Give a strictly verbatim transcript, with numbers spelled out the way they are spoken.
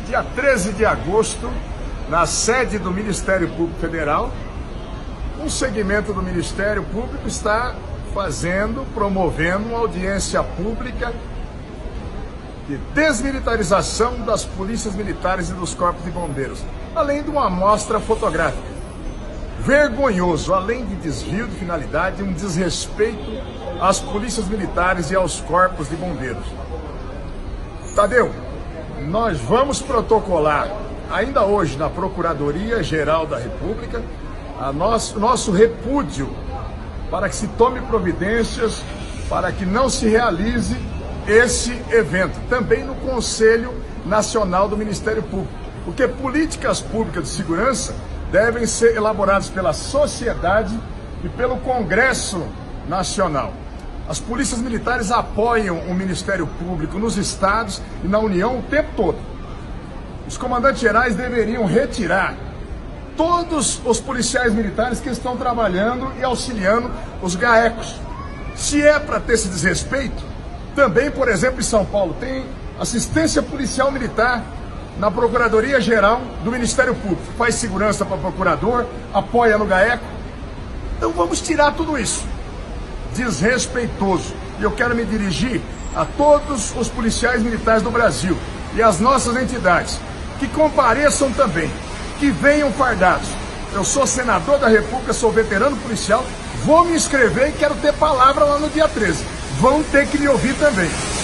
dia treze de agosto, na sede do Ministério Público Federal, um segmento do Ministério Público está fazendo, promovendo uma audiência pública de desmilitarização das polícias militares e dos corpos de bombeiros, além de uma amostra fotográfica. Vergonhoso, além de desvio de finalidade, um desrespeito às polícias militares e aos corpos de bombeiros. Tadeu, nós vamos protocolar ainda hoje na Procuradoria-Geral da República a nosso, nosso repúdio para que se tome providências para que não se realize esse evento. Também no Conselho Nacional do Ministério Público, porque políticas públicas de segurança devem ser elaboradas pela sociedade e pelo Congresso Nacional. As polícias militares apoiam o Ministério Público nos estados e na União o tempo todo. Os comandantes gerais deveriam retirar todos os policiais militares que estão trabalhando e auxiliando os GAECOS. Se é para ter esse desrespeito, também, por exemplo, em São Paulo, tem assistência policial militar na Procuradoria-Geral do Ministério Público. Faz segurança para o procurador, apoia no GAECO. Então vamos tirar tudo isso. Desrespeitoso. E eu quero me dirigir a todos os policiais militares do Brasil e às nossas entidades, que compareçam também, que venham fardados. Eu sou senador da República, sou veterano policial, vou me inscrever e quero ter palavra lá no dia treze. Vão ter que me ouvir também.